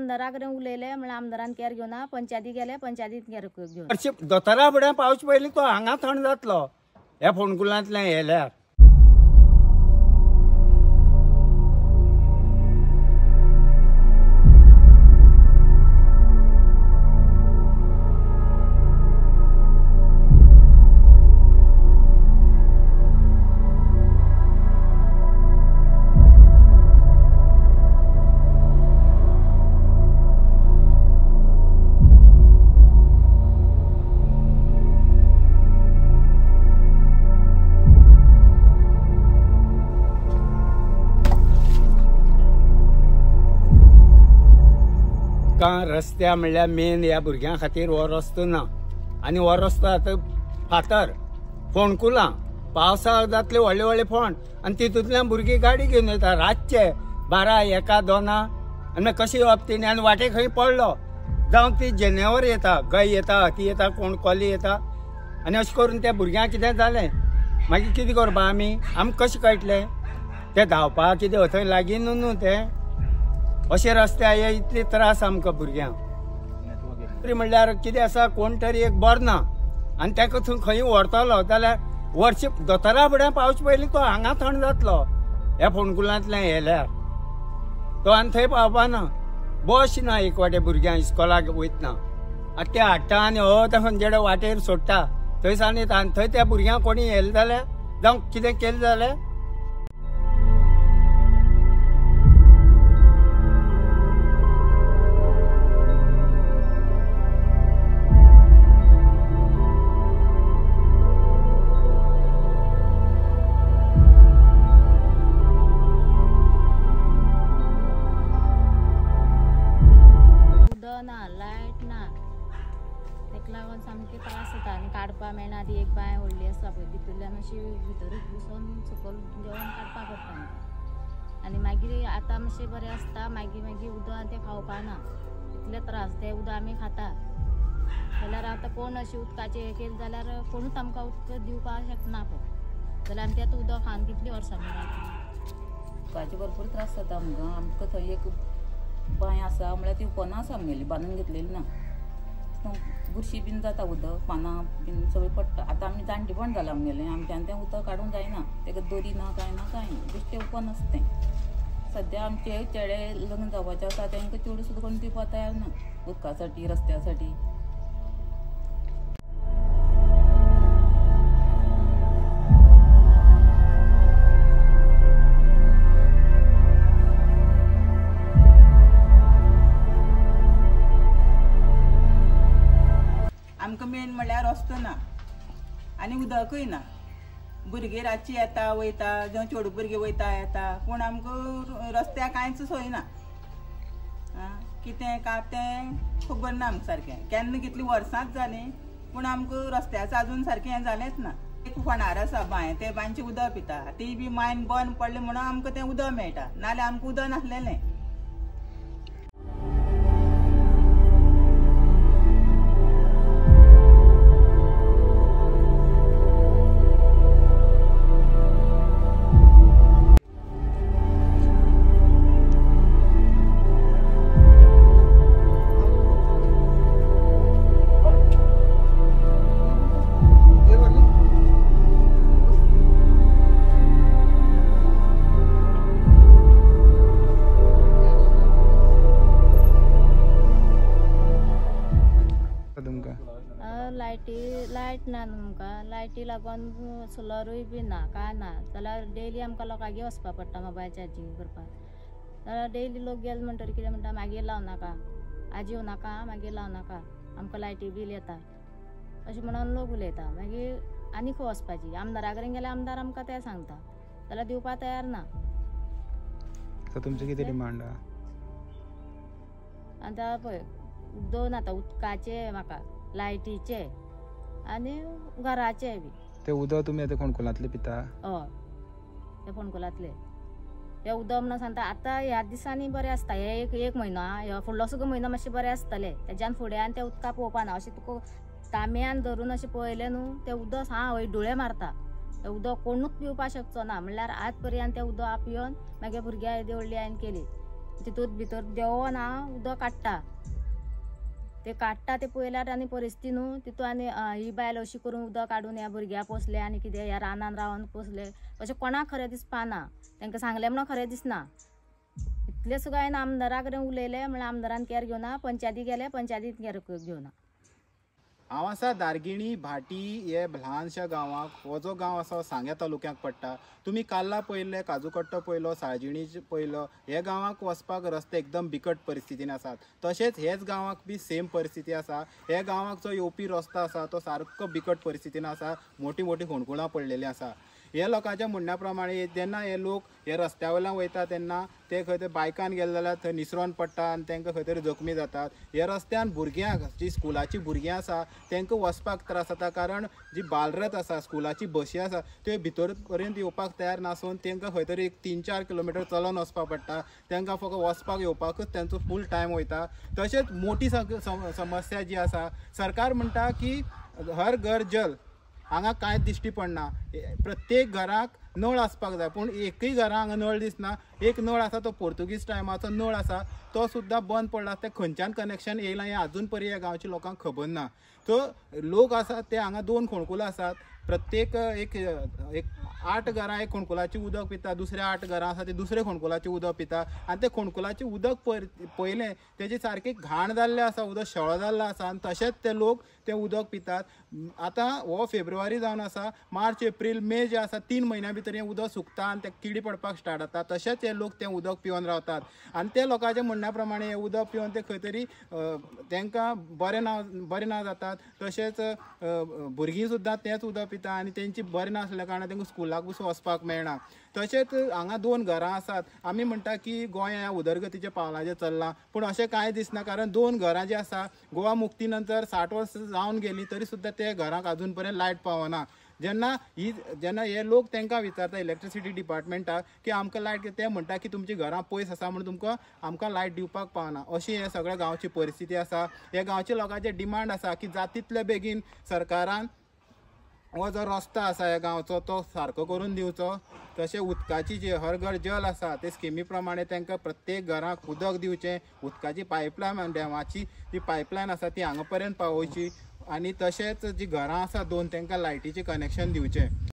आमदारा कडेन उलयले म्हळ्यार आमदारान केअर घेवना पंचायती गेले पंचायतीत केअर घेवन दोतोरा फुडें पावचे पयलीं तो हांगा थंड जातलो ह्या फोंडकुलांतल्यान येयल्यार रस्त्या म्हणल्यार मेन ह्या भुरग्यां खातीर हो रस्तो ना आनी हो रस्तो आतां फातर फोंडकुलां पावसाक जातले व्हडले व्हडले फोंड आनी तितूंतल्यान भुरगीं गाडी घेवन येता रातचे 12-1-2 आनी कशें येवप तेणी आनी वाटे खंय पडलो जावं ती जनेवर येता गाय येता हती येता कोण कोली येता आनी अशें करून त्या भुरग्यांक कितें जालें मागीर कितें करपा आमी कशें कळटलें ते धांवपाक कितें थंय लागीं न्हू तें अशे रस्ते आये इतले त्रास आमकां भुरग्यांक तरी म्हणल्यार कितें आसा कोण तरी एक बरो ना आनी ताका थंय खंय व्हरतलो जाल्यार वर्ष दोतोरा फुडें पावचे पयलीं तो हांगा थंड जातलो ह्या फोंडकुलांतल्यान येयल्यार तो आनी थंय पावपाना बस ना एक वाटे भुरग्यांक इस्कॉलाक वयतना आतां ते हाडटा आनी त्या खंयचे वाटेर सोडटा थंयसान येता आनी थंय त्या भुरग्यांक कोणी येयलें जाल्यार जावं कितें केलें जाल्यार सामके त्रास जाता आनी काडपा मेळना ती एक बांय व्हडली आसा पळय तितूंतल्यान अशी भितर घुसोन सकयल जेवण काडपा पडटा आमकां आनी मागीर आतां मातशें बरें आसता मागीर मागीर उदक तें खावपाना इतले त्रास तें उदक आमी खाता जाल्यार आतां कोण अशें उदकाचें हें केलें जाल्यार कोणूच आमकां उदक दिवपाक शकना पळय जाल्यार आमी तें उदक खावन कितलीं वर्सां उदकाचे भरपूर त्रास जाता आमकां थंय एक बांय आसा म्हळ्यार ती पोना आसा आमगेली बांदून घेतलेली ना बुरशी बीन जाता उदक पानां बीन सगळें पडटा आतां आमी जाणटेपण जालां आमगेलें आमच्यान तें उदक काडूंक जायना तेका दोरी ना कांय बेश्टें ओपन आसता तें सद्या आमचे चेडे लग्न जावपाचें आसा तांकां चेडूं सुद्दां कोण दिवपाक तयार ना उदका साठी रस्त्या साठी आमकां मेन म्हणल्यार रस्तो ना आनी उदकूय ना भुरगीं रातची येता वयता जावं चेडूं भुरगीं वयता येता पूण आमकां रस्त्याक कांयच सोय ना कितें काय तें खबर ना आमकां सारकें केन्ना कितलीं वर्सांच जालीं पूण आमकां रस्त्याचें आजून सारकें हें जालेंच ना एक फोंडार आसा बांय ते बांयचें उदक पिता ती बी मायन बंद पडलें म्हणून आमकां तें उदक मेळटा नाल्यार आमकां उदक नासलेलें लायट ना आमकां लायटी लागून सोलरूय बी ना काय ना जाल्यार डेली आमकां लोकांगेर वचपा पडटा मोबायल चार्जींग करपाक जाल्यार डेली लोक गेले म्हणटरी कितें म्हणटा मागीर लाव नाका आज येवं नाका मागीर लाव नाका आमकां लायटी बील येता अशें म्हणून लोक उलयता मागीर आनी खंय वचपाची आमदारा कडेन गेल्यार आमदार आमकां तें सांगता जाल्यार दिवपाक तयार ना तुमचें कितें डिमांड आतां पळय दोन आतां उदकाचे म्हाका लायटीचे आनी घराचे बी ते उदक तुमी आतां फोंडकुलांतले पिता हय ते फोंडकुलांतले ते उदक म्हणून सांगता आतां ह्या दिसांनी बरें आसता हे एक म्हयनो हे फुडलो सुद्दां म्हयनो मातशें बरें आसतलें तेज्यान फुडें आनी तें उदका पळोवपाना अशें तुका तांब्यान धरून अशें पळयलें न्हू तें उदक हय डोळे मारता तें उदक कोणूच पिवपाक शकचो ना म्हणल्यार आज पर्यंत तें उदक पिवन मागीर भुरग्यां येदी व्हडली हांवें केली तितूंत भितर देंवोन हांव उदक काडटा ते काडटा ते पयल्यार आनी परिस्थिती न्हू तितून आनी ही बायल अशी करून उदक काडून ह्या भुरग्यां पोसले आनी कितें ह्या रानान रावन पोसले अशें कोणाक खरें दिसपाना तांकां सांगलें म्हणून खरें दिसना इतलें सुद्दां हांवें आमदारा कडेन उलयलें म्हळ्यार आमदारान कॅर घेवना पंचायती गेले पंचायतीन कॅर घेवना हांव आसा दारगिणी भाटी हे ल्हानशा गांवाक हो जो गांव आसा सांग्या तालुक्याक पडटा तुमी काल्ला पयले काजू कट्टो पयलो साळजिणी पयलो हे गांवाक वचपाक रस्ते एकदम बिकट परिस्थितीन आसात तशेंच हेच गांवाक बी सेम परिस्थिती आसा हे गांवाक जो येवपी रस्तो आसा तो सारको बिकट परिस्थितीन आसा मोठी मोठी होणकुळां पडलेलीं आसा हे लोकांच्या म्हणण्या प्रमाणे जेन्ना हे लोक हे रस्त्या वयल्यान वयता तेन्ना ते खंय तरी बायकान गेले जाल्यार थंय निसरोन पडटा आनी तांकां खंय तरी जखमी जातात हे रस्त्यान भुरग्यांक जी स्कुलाची भुरगीं आसा तांकां वचपाक त्रास जाता कारण जी बालरथ आसा स्कुलाची बसी आसा त्यो भितर पर्यंत येवपाक तयार नासून तांकां खंय तरी 3-4 किलोमिटर चलोन वचपाक पडटा तांकां फकत वचपाक येवपाकूच तांचो फूल टायम वयता तशेंच मोठी समस्या जी आसा सरकार म्हणटा की हर घर जल हांगा कांयच दिश्टी पडना प्रत्येक घराक नळ आसपाक जाय पूण एकूय घरां हांगा नळ दिसना एक नळ आसा तो पोर्तुगीज टायमाचो नळ आसा तो सुद्दां बंद पडला ते खंयच्यान कनेक्शन येयलां हें अजून पर्यंत ह्या गांवच्या लोकांक खबर ना सो लोक आसात ते हांगा 2 खोणकुलां आसात प्रत्येक एक 8 घरां एक खोणकुलाचें उदक पिता दुसऱ्या 8 घरां आसा ते दुसरे खोणकुलाचें उदक पिता आनी ते खोणकुलाचें उदक पयलें तेजी सारकी घाण जाल्लें आसा उदक शेळो जाल्लें आसा आनी तशेंच ते लोक तें उदक पितात आतां हो फेब्रुवारी जावन आसा मार्च एप्रील मे जे आसा 3 म्हयन्या भितर हें उदक सुकता आनी ते किडी पडपाक स्टार्ट जाता तशेंच हे लोक तें उदक पिवन रावतात आनी ते लोकांच्या म्हणण्या प्रमाणे हें उदक पिवन ते खंय तरी तांकां बरें ना जातात तशेंच भुरगीं सुद्दां तेंच उदक पिता आनी तेंची बरें नासल्या कारणान तांकां स्कुलाक पसून वचपाक मेळना तशेंच हांगा 2 घरां आसात आमी म्हणटा की गोंय ह्या उदरगतीच्या पावलांचेर चल्लां पूण अशें कांय दिसना कारण 2 घरां जीं आसा गोवा मुक्ती नंतर 60 वर्सां जावन गेलीं तरी सुद्दां ते घरांक अजून पर्यंत लायट पावना जेन्ना हे लोक तांकां विचारता इलेक्ट्रिसिटी डिपार्टमेंटाक की आमकां लायट ते म्हणटा की तुमची घरां पयस आसा म्हणून तुमकां आमकां लायट दिवपाक पावना अशी हे सगळ्या गांवची परिस्थिती आसा हे गांवच्या लोकांचे डिमांड आसा की जाता तितले बेगीन सरकारान हो जो रस्तो आसा ह्या गांवचो तो सारको करून दिवचो तशें उदकाची जी हर घर जल आसा ते स्किमी प्रमाणे तांकां प्रत्येक घराक उदक दिवचें उदकाची पायपलायन डेमाची जी पायपलायन आसा ती हांगा पर्यंत पावोवची आनी तशेंच जी घरां आसा 2 तांकां लायटीचें कनेक्शन दिवचें